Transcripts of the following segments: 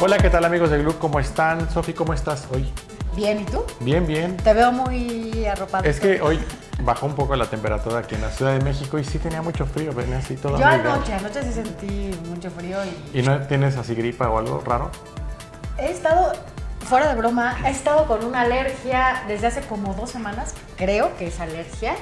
Hola, ¿qué tal amigos del club? ¿Cómo están? Sofi, ¿cómo estás hoy? Bien, ¿y tú? Bien, bien. Te veo muy arropado. Es que hoy bajó un poco la temperatura aquí en la Ciudad de México y sí tenía mucho frío, venía así todo Yo abrigado. anoche sí sentí mucho frío ¿Y no tienes así gripa o algo raro? he estado, fuera de broma, he estado con una alergia desde hace como 2 semanas, creo que es alergia.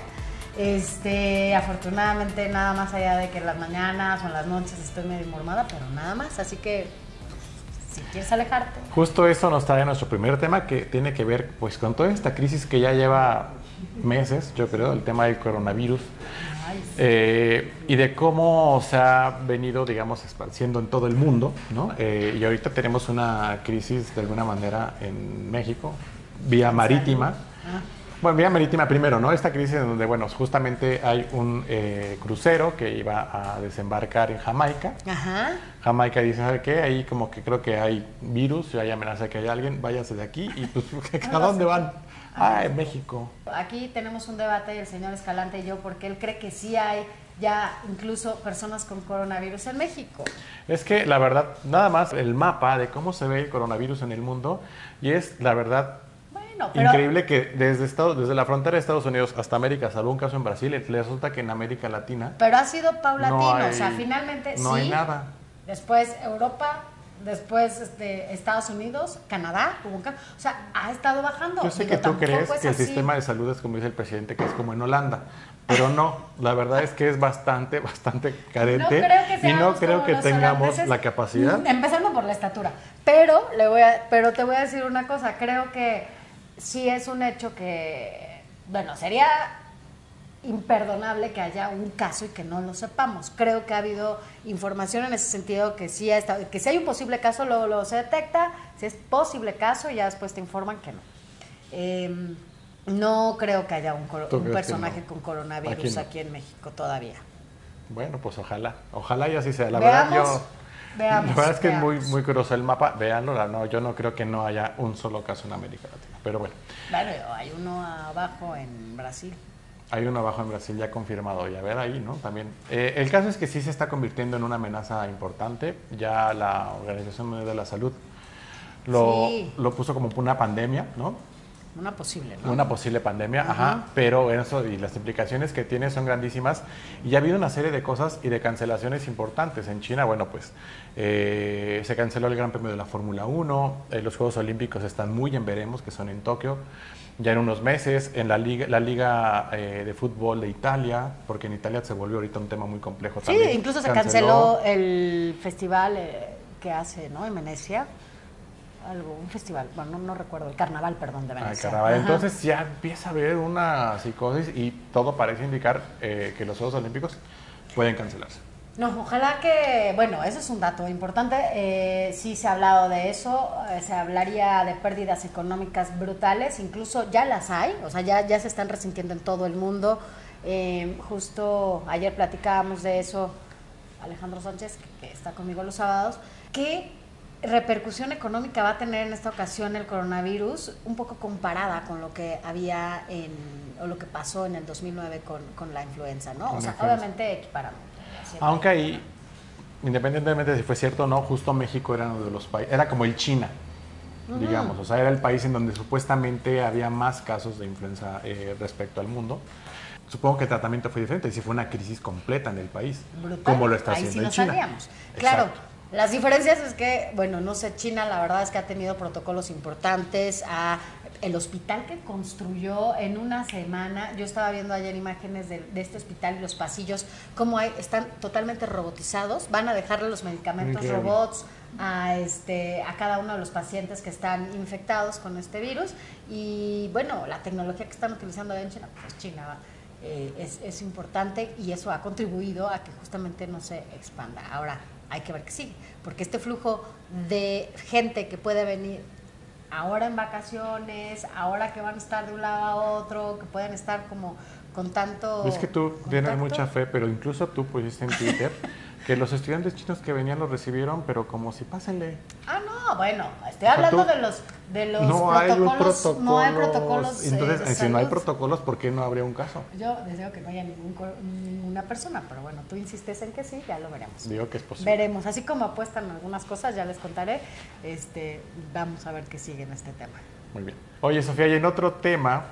Afortunadamente nada más allá de que en las mañanas o en las noches estoy medio mormada, pero nada más, así que si quieres alejarte. Justo eso nos trae nuestro primer tema que tiene que ver pues con toda esta crisis que ya lleva meses, yo creo, el tema del coronavirus. Ay, sí. Y de cómo se ha venido, digamos, esparciendo en todo el mundo, ¿no? Y ahorita tenemos una crisis de alguna manera en México, vía marítima. Bueno, vía marítima primero, ¿no? Esta crisis en donde, bueno, justamente hay un crucero que iba a desembarcar en Jamaica. Ajá. Jamaica dice, ¿sabe qué? Ahí como que creo que hay virus, hay amenaza de que hay alguien, váyase de aquí. Y pues, ¿a dónde van? Ah, en México. Aquí tenemos un debate, el señor Escalante y yo, porque él cree que sí hay ya incluso personas con coronavirus en México. Es que la verdad, nada más el mapa de cómo se ve el coronavirus en el mundo, y es la verdad Bueno, pero increíble que desde la frontera de Estados Unidos hasta América, salvo un caso en Brasil, le resulta que en América Latina Pero ha sido paulatino, no hay, o sea, finalmente no sí. hay nada. Después Europa, después Estados Unidos, Canadá, o sea, ha estado bajando. Yo sé Digo, que tú tampoco crees es que el así. sistema de salud es como dice el presidente, que es como en Holanda, pero no, la verdad es que es bastante carente No creo que y no seamos creo como que los tengamos holandeses, la capacidad. Empezando por la estatura. Pero te voy a decir una cosa, creo que sí es un hecho que, bueno, sería imperdonable que haya un caso y que no lo sepamos. Creo que ha habido información en ese sentido que sí que si hay un posible caso, luego se detecta, si es posible caso y ya después te informan que no. No creo que haya un personaje con coronavirus aquí en México todavía. Bueno, pues ojalá y así sea. La verdad es que es muy curioso el mapa. Véanlo, no, yo no creo que no haya un solo caso en América Latina, pero bueno. Bueno, hay uno abajo en Brasil. Hay uno abajo en Brasil ya confirmado, y a ver ahí, ¿no? También. El caso es que sí se está convirtiendo en una amenaza importante. Ya la Organización Mundial de la Salud lo puso como una pandemia, ¿no? Una posible, ¿no? Una posible pandemia, ajá, pero eso y las implicaciones que tiene son grandísimas. Y ya ha habido una serie de cosas y de cancelaciones importantes. En China, bueno, pues se canceló el Gran Premio de la Fórmula 1, los Juegos Olímpicos están muy en veremos, que son en Tokio, ya en unos meses, en la liga de fútbol de Italia, porque en Italia se volvió ahorita un tema muy complejo también. Sí, incluso se canceló el festival que hace, ¿no? En Venecia. Un festival, bueno, no recuerdo, el carnaval, perdón, de Venecia. El carnaval. Entonces ya empieza a haber una psicosis y todo parece indicar que los Juegos Olímpicos pueden cancelarse. No, ojalá que, bueno, eso es un dato importante, sí se ha hablado de eso, se hablaría de pérdidas económicas brutales, incluso ya las hay, o sea, ya se están resintiendo en todo el mundo. Justo ayer platicábamos de eso, Alejandro Sánchez, que está conmigo los sábados, ¿qué repercusión económica va a tener en esta ocasión el coronavirus, un poco comparada con lo que había o lo que pasó en el 2009 con la influenza, ¿no? O sea, obviamente equiparamos. Aunque ahí, independientemente de si fue cierto o no, justo México era uno de los países, era como el China, digamos, o sea, era el país en donde supuestamente había más casos de influenza respecto al mundo. Supongo que el tratamiento fue diferente, y si fue una crisis completa en el país, brutal, como lo está ahí haciendo sí en China. Sabíamos. Claro, las diferencias es que, bueno, no sé, China la verdad es que ha tenido protocolos importantes, el hospital que construyó en una semana, yo estaba viendo ayer imágenes de este hospital y los pasillos, cómo están totalmente robotizados, van a dejarle los medicamentos robots a cada uno de los pacientes que están infectados con este virus, y bueno, la tecnología que están utilizando en China, pues China es importante, y eso ha contribuido a que justamente no se expanda. Ahora, hay que ver que sigue, porque este flujo de gente que puede venir ahora en vacaciones, ahora que van a estar de un lado a otro, que pueden estar como con tanto... Es que tú tienes mucha fe, pero incluso tú pusiste en Twitter que los estudiantes chinos que venían los recibieron, pero como si pásenle. Ah, no, No, bueno, estoy hablando de los no protocolos. Hay un protocolo. No hay protocolos. Entonces, si salud. no hay protocolos, ¿por qué no habría un caso? Yo deseo que no haya ninguna persona, pero bueno, tú insistes en que sí, ya lo veremos. Digo que es posible. Veremos, así como apuestan algunas cosas, ya les contaré. Vamos a ver qué sigue en este tema. Muy bien. Oye, Sofía, y en otro tema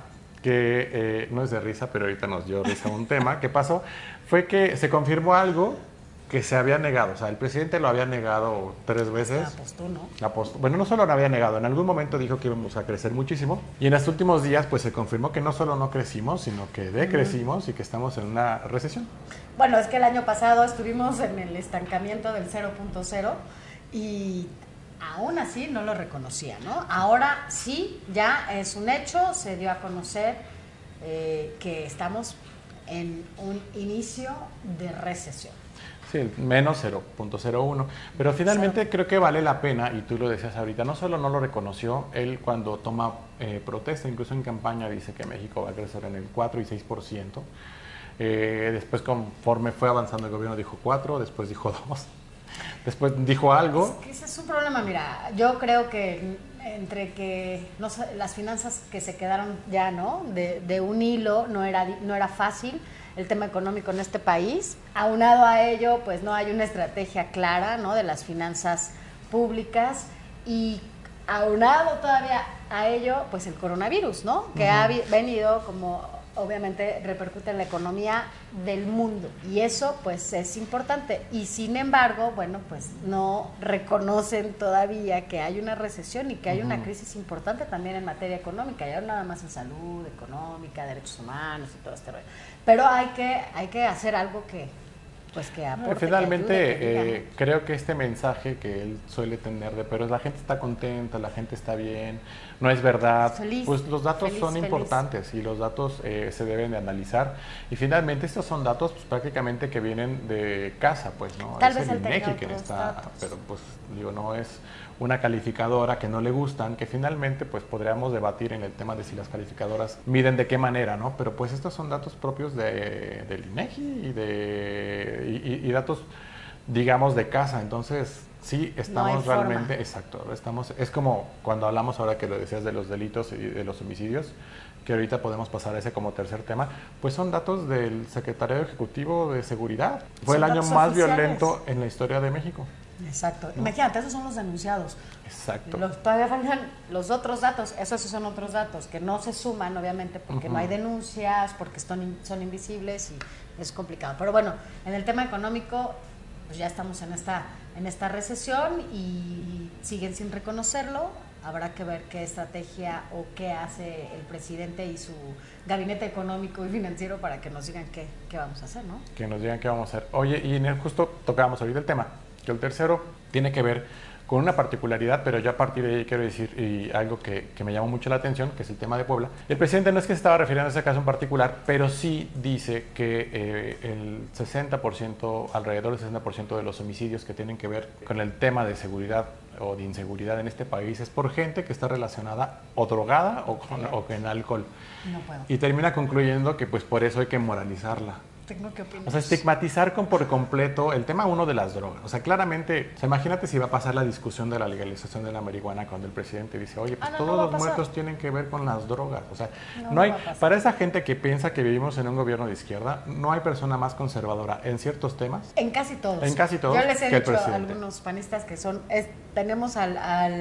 que no es de risa, pero ahorita nos dio risa un tema, ¿qué pasó? Fue que se confirmó algo que se había negado, o sea, el presidente lo había negado 3 veces. La apostó, ¿no? Bueno, no solo lo había negado, en algún momento dijo que íbamos a crecer muchísimo, y en los últimos días pues se confirmó que no solo no crecimos, sino que decrecimos y que estamos en una recesión. Bueno, es que el año pasado estuvimos en el estancamiento del 0.0 y aún así no lo reconocía, ¿no? Ahora sí, ya es un hecho, se dio a conocer que estamos en un inicio de recesión. Sí, el menos 0.01. Pero finalmente creo que vale la pena, y tú lo decías ahorita, no solo no lo reconoció, él cuando toma protesta, incluso en campaña, dice que México va a crecer en el 4 y 6%. Después, conforme fue avanzando el gobierno, dijo 4, después dijo 2, después dijo algo. Es que ese es un problema, mira, yo creo que entre que no sé, las finanzas que se quedaron ya, ¿no? De un hilo no era fácil el tema económico en este país. Aunado a ello, pues no hay una estrategia clara, ¿no? De las finanzas públicas y aunado todavía a ello, pues el coronavirus, ¿no? Que ha venido como obviamente repercute en la economía del mundo y eso pues es importante y sin embargo, bueno, pues no reconocen todavía que hay una recesión y que hay una crisis importante también en materia económica, ya no nada más en salud, económica, derechos humanos y todo este rollo, pero hay que hacer algo que pues que aporte, finalmente que ayude, creo que este mensaje que él suele tener de pero la gente está contenta, la gente está bien, no es verdad, feliz, pues los datos son feliz. importantes y los datos se deben de analizar y finalmente estos son datos pues, prácticamente que vienen de casa, pues no Tal es vez el él tenga INEGI quien otros está, datos. pero pues digo no es una calificadora que no le gustan, que finalmente pues podríamos debatir en el tema de si las calificadoras miden de qué manera, ¿no? Pero pues estos son datos propios del INEGI y datos, digamos, de casa. Entonces, sí, estamos no realmente, exacto, es como cuando hablamos ahora que lo decías de los delitos y de los homicidios, que ahorita podemos pasar a ese como tercer tema, pues son datos del Secretario Ejecutivo de Seguridad. Fue el año más violento en la historia de México. Exacto. ¿No? Imagínate, esos son los denunciados. Exacto. Todavía faltan los otros datos, esos sí son otros datos que no se suman, obviamente, porque no hay denuncias, porque son invisibles y es complicado. Pero bueno, en el tema económico, pues ya estamos en esta recesión y siguen sin reconocerlo. Habrá que ver qué estrategia o qué hace el presidente y su gabinete económico y financiero para que nos digan qué vamos a hacer, ¿no? Que nos digan qué vamos a hacer. Oye, y en el justo tocábamos ahorita el tema, que el tercero tiene que ver con una particularidad, pero yo a partir de ahí quiero decir y algo que me llamó mucho la atención, que es el tema de Puebla. El presidente no es que se estaba refiriendo a ese caso en particular, pero sí dice que el 60%, alrededor del 60% de los homicidios que tienen que ver con el tema de seguridad o de inseguridad en este país es por gente que está relacionada o drogada o con alcohol. No puedo. Y termina concluyendo que pues por eso hay que moralizarla. ¿Qué opinas? O sea, estigmatizar por completo el tema uno de las drogas. O sea, claramente, o sea, imagínate si va a pasar la discusión de la legalización de la marihuana cuando el presidente dice, oye, pues todos los muertos tienen que ver con las drogas. O sea, no hay, para esa gente que piensa que vivimos en un gobierno de izquierda, no hay persona más conservadora en ciertos temas. En casi todos. En casi todos. Yo les he dicho a algunos panistas que tenemos a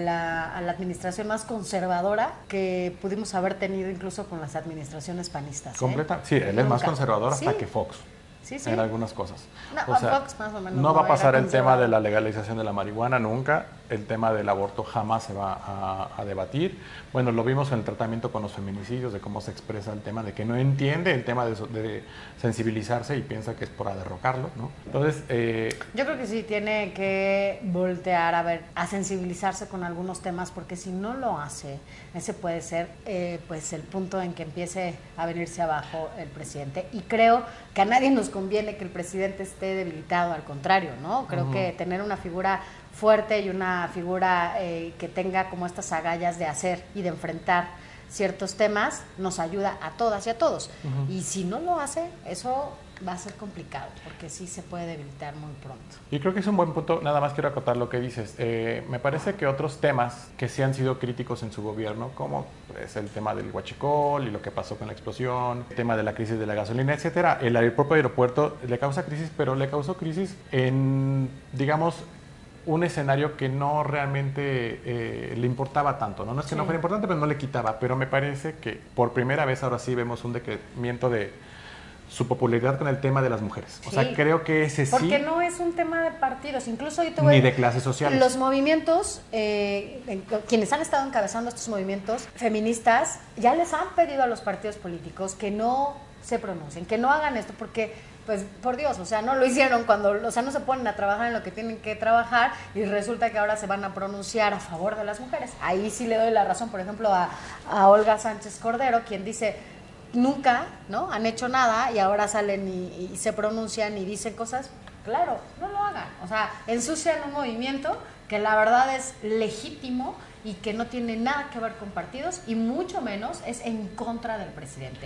la administración más conservadora que pudimos haber tenido incluso con las administraciones panistas. Completa. Sí, él es más conservador hasta que Fox. Sí. En algunas cosas. No, o sea, Fox más o menos no va a pasar el tema de la legalización de la marihuana nunca, el tema del aborto jamás se va a debatir. Bueno, lo vimos en el tratamiento con los feminicidios, de cómo se expresa el tema, de que no entiende el tema de sensibilizarse y piensa que es para derrocarlo, ¿no? Entonces... yo creo que sí tiene que voltear a sensibilizarse con algunos temas, porque si no lo hace, ese puede ser pues el punto en que empiece a venirse abajo el presidente. Y creo que a nadie nos conviene que el presidente esté debilitado, al contrario, ¿no? Creo que tener una figura fuerte y una figura que tenga como estas agallas de hacer y de enfrentar ciertos temas nos ayuda a todas y a todos. Y si no lo hace, eso va a ser complicado, porque sí se puede debilitar muy pronto. Y creo que es un buen punto, nada más quiero acotar lo que dices. Me parece que otros temas que sí han sido críticos en su gobierno, como es el tema del huachicol y lo que pasó con la explosión, el tema de la crisis de la gasolina, etcétera, el propio aeropuerto le causa crisis, pero le causó crisis en, digamos, un escenario que no realmente le importaba tanto, ¿no? No es que no fuera importante, pero no le quitaba. Pero me parece que por primera vez ahora sí vemos un decrecimiento de su popularidad con el tema de las mujeres. O sea, creo que ese sí... Porque no es un tema de partidos, incluso yo te ni de clases sociales. Los movimientos, quienes han estado encabezando estos movimientos feministas, ya les han pedido a los partidos políticos que no se pronuncien, que no hagan esto, porque, pues, por Dios, o sea, no lo hicieron cuando, o sea, no se ponen a trabajar en lo que tienen que trabajar y resulta que ahora se van a pronunciar a favor de las mujeres. Ahí sí le doy la razón, por ejemplo, a Olga Sánchez Cordero, quien dice... Nunca, ¿no? Han hecho nada y ahora salen y se pronuncian y dicen cosas. Claro, no lo hagan. O sea, ensucian un movimiento que la verdad es legítimo y que no tiene nada que ver con partidos y mucho menos es en contra del presidente.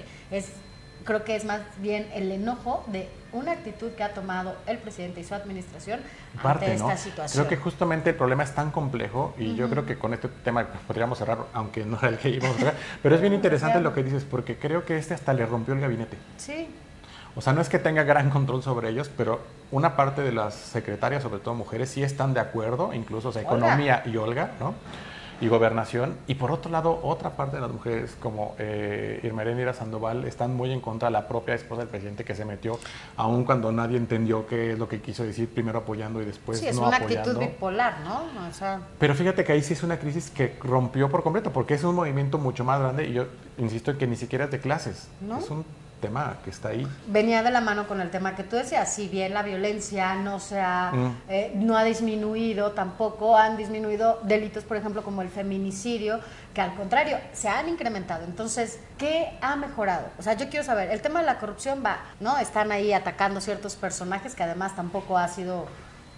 Creo que es más bien el enojo de una actitud que ha tomado el presidente y su administración ante esta situación. Creo que justamente el problema es tan complejo y yo creo que con este tema podríamos cerrar, aunque no era el que íbamos a cerrar, pero es bien interesante lo que dices, porque creo que hasta le rompió el gabinete. Sí. O sea, no es que tenga gran control sobre ellos, pero una parte de las secretarias, sobre todo mujeres, sí están de acuerdo, incluso, o sea, Economía y Olga, ¿no? Y Gobernación, y por otro lado, otra parte de las mujeres como Irma Heréndira Sandoval están muy en contra de la propia esposa del presidente que se metió, aun cuando nadie entendió qué es lo que quiso decir, primero apoyando y después no apoyando. Sí, es una actitud bipolar, ¿no? O sea... Pero fíjate que ahí sí es una crisis que rompió por completo, porque es un movimiento mucho más grande y yo insisto en que ni siquiera es de clases, ¿no? Es un tema que está ahí. Venía de la mano con el tema que tú decías, si bien la violencia no ha disminuido, tampoco han disminuido delitos, por ejemplo, como el feminicidio, que al contrario, se han incrementado. Entonces, ¿qué ha mejorado? O sea, yo quiero saber, el tema de la corrupción va, ¿no? Están ahí atacando ciertos personajes que además tampoco ha sido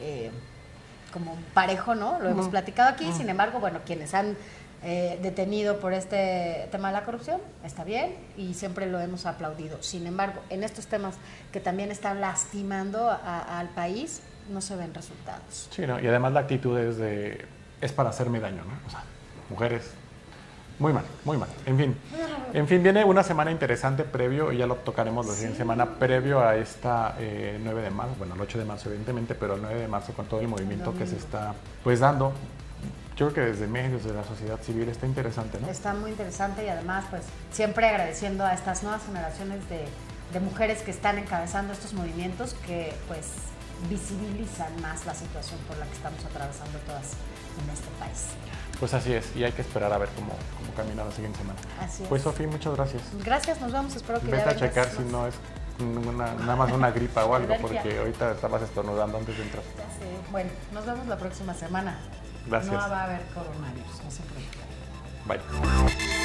como parejo, ¿no? Lo hemos platicado aquí, sin embargo, bueno, quienes han detenido por este tema de la corrupción, está bien y siempre lo hemos aplaudido. Sin embargo, en estos temas que también están lastimando al país, no se ven resultados. Sí, ¿no? Y además la actitud es para hacerme daño, ¿no? O sea, mujeres, muy mal, muy mal. En fin, viene una semana interesante previo, y ya lo tocaremos la siguiente semana, previo a esta 9 de marzo, bueno, el 8 de marzo evidentemente, pero el 9 de marzo con todo el movimiento que se está pues dando. Yo creo que desde medios de la sociedad civil está interesante, ¿no? Está muy interesante y además, pues, siempre agradeciendo a estas nuevas generaciones de mujeres que están encabezando estos movimientos que, pues, visibilizan más la situación por la que estamos atravesando todas en este país. Pues así es, y hay que esperar a ver cómo camina la siguiente semana. Así es. Pues, Sofía, muchas gracias. Gracias, nos vemos, espero que ya vengas. Vete a checar si no es nada más una gripa o algo, porque ahorita estabas estornudando antes de entrar. Ya sé. Bueno, nos vemos la próxima semana. Gracias. No va a haber coronavirus, no se preocupen. Bye.